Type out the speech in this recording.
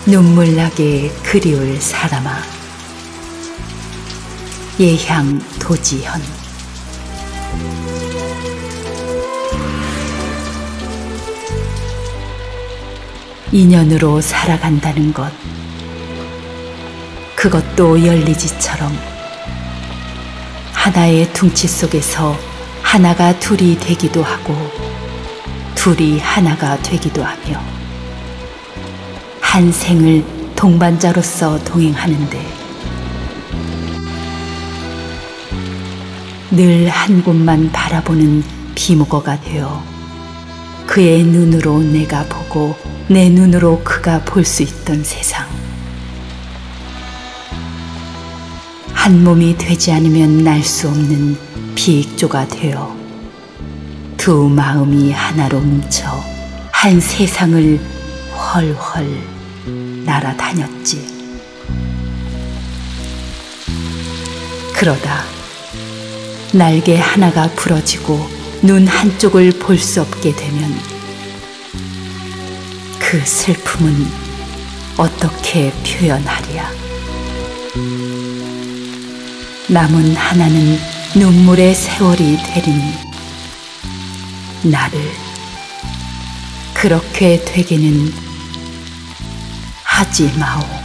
눈물 나게 그리울 사람아. 예향 도지현. 인연으로 살아간다는 것, 그것도 열리지처럼 하나의 둥치 속에서 하나가 둘이 되기도 하고 둘이 하나가 되기도 하며 한 생을 동반자로서 동행하는데 늘 한 곳만 바라보는 비무거가 되어 그의 눈으로 내가 보고 내 눈으로 그가 볼 수 있던 세상. 한 몸이 되지 않으면 날 수 없는 비익조가 되어 두 마음이 하나로 뭉쳐 한 세상을 훨훨 날아다녔지. 그러다 날개 하나가 부러지고 눈 한쪽을 볼 수 없게 되면 그 슬픔은 어떻게 표현하랴. 남은 하나는 눈물의 세월이 되리니 나를 그렇게 되게는 하지 마오.